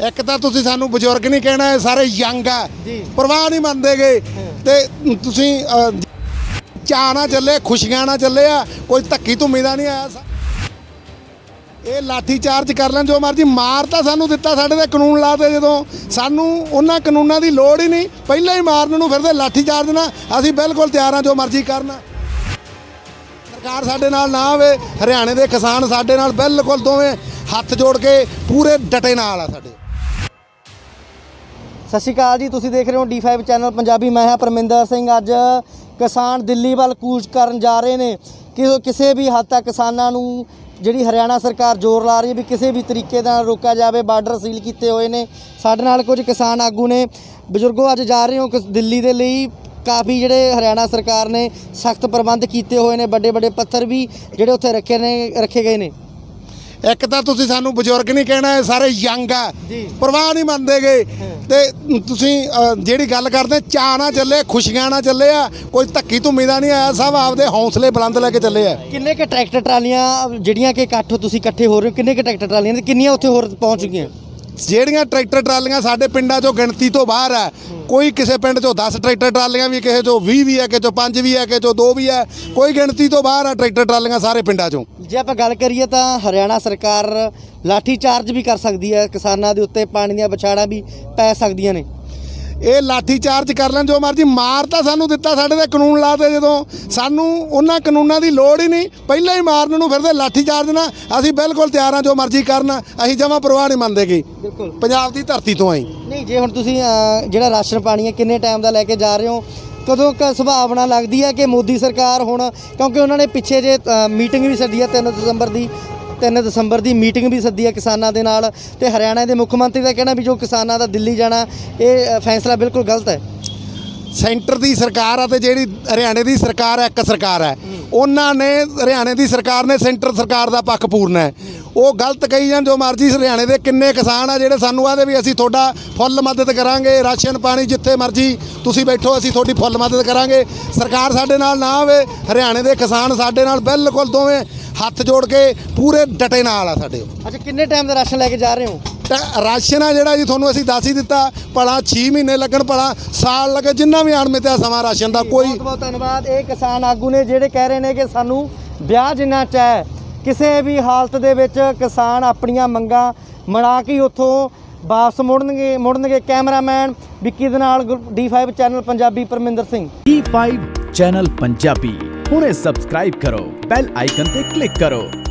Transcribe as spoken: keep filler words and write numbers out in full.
एक तो तुसीं सानू बजुर्ग नहीं कहना, सारे यंग आ, परवाह नहीं मनते गए ते तुसीं चाह ना चले, खुशियां ना चले आ, कोई धक्की धुम्मी दा नहीं आया। ये लाठी चार्ज कर लें जो मर्जी, मार तो सानू दिता, साडे ते कानून ला दे, जो सानू उन्हां कानूनां दी लोड़ ही नहीं, पहले ही मारन नूं फिरदे लाठी चार्ज ना, असीं बिल्कुल तैयार हां जो मर्जी करना। सरकार साडे नाल ना आवे, हरियाणे दे किसान साडे नाल बिल्कुल दोवें हत्थ जोड़ के पूरे डटे नाल आ साडे। सत श्री अकाल जी, तुसीं देख रहे हो डी फाइव चैनल पंजाबी। मैं हाँ परमिंदर सिंह। अज किसान दिल्ली वाल कूच करन जा रहे हैं कि किसी भी हद तक किसानां नूं जिहड़ी हरियाणा सरकार जोर ला रही है भी किसी भी तरीके नाल रोका जाए। बार्डर सील किए हुए हैं, साडे नाल कुछ किसान आगू ने। बजुर्गो अज जा रहे हो दिल्ली दे लई, काफ़ी जिहड़े हरियाणा सरकार ने सख्त प्रबंध किए हुए हैं, बड़े बड़े पत्थर भी जिहड़े उत्थे रखे ने रखे गए हैं। एक तो तुसीं सानू बजुर्ग नहीं कहना, सारे यंग आ, परवाह नहीं मनते गए ते तुसीं जिहड़ी गल करदे चाह ना चले, खुशियां ना चले आ, कोई धक्की धुम्मी दा नहीं आया, सब आपदे हौसले बुलंद लैके चले आ। किन्ने के ट्रैक्टर ट्रालियां जिहड़ियां कि इकट्ठ तुसीं इकट्ठे हो रहे हो, किन्ने के ट्रैक्टर ट्रालियां ते किन्नियां उत्थे होर पहुंच चुकियां? ਜਿਹੜੀਆਂ ट्रैक्टर ट्रालियां साडे पिंडां चों गिणती तो बाहर है, कोई किसी पिंड चों दस ट्रैक्टर ट्रालियां भी, किसी चों भी भी है, किसी चों पांच भी है, किसी चों दो भी है, कोई गिणती तो बाहर है ट्रैक्टर ट्रालियां सारे पिंडां चों। जे आपां गल करिए तां हरियाणा सरकार लाठी चार्ज भी कर सकदी है, किसानां दे उत्ते पानी दीयां बछाड़ां भी पै सकदियां ने। ये लाठी चार्ज कर लें जो मर्जी, मार तो सानू दिता, साडे ते कानून ला दे, जो सानू उन्हां कानूनां दी लोड़ ही नहीं, पहले ही मारन नूं फिरदे लाठी चार्ज ना, असीं बिल्कुल तैयार हां जो मर्जी करना, असीं जमां परवाह नहीं मनदे गी। बिल्कुल पंजाब दी धरती तो आई नहीं। जे हुण तुसीं जिहड़ा राशन पानी है किन्ने टाइम दा लैके जा रहे हो, कदों क संभावना लगदी है कि मोदी सरकार हुण, क्योंकि उन्होंने पिछे जे मीटिंग भी सद्दी है तीन दिसंबर की तीन दिसंबर की मीटिंग भी सद्दी है किसानां दे नाल, ते हरियाणा के मुख्य मंत्री का कहना भी जो किसानां दा दिल्ली जाना ये फैसला बिल्कुल गलत है। सेंटर की सरकार है तो जी हरियाणे की सरकार है, एक सरकार है, उन्होंने हरियाणे की सरकार ने सेंटर सरकार का पक्ष पूरना है। वो गलत कही जान जो मर्जी, हरियाणे के किन्ने किसान आ जिहड़े सानू आदे भी असीं तुहाडा फुल मदद करांगे, राशन पानी जिथे मर्जी तुसीं बैठो असीं तुहाडी फुल मदद करांगे। सरकार साडे नाल ना आवे, हरियाणे के किसान साडे नाल बिल्कुल दोवें हत्थ जोड़ के पूरे डटे नाल आ साडे। अच्छा, किन्ने टाइम का राशन लैके जा रहे हो? राशन है जिहड़ा जी तुहानूं असीं दस ही दिता, भला छे महीने लगन, भला साल लगे, जिन्ना भी अणमित्या समां राशन का कोई। बहुत बहुत धन्यवाद। ये किसान आगू ने जिहड़े कह रहे हैं कि सानू ब्याह जिन्ना चाहे, किसी भी हालत दे विच किसान अपनियां मंगां मना के उत्थों वापस मुड़नगे मुड़नगे कैमरामैन विक्की दे नाल D five channel Punjabi Parminder Singh. D five channel Punjabi हुणे सबसक्राइब करो, बैल आइकन ते क्लिक करो।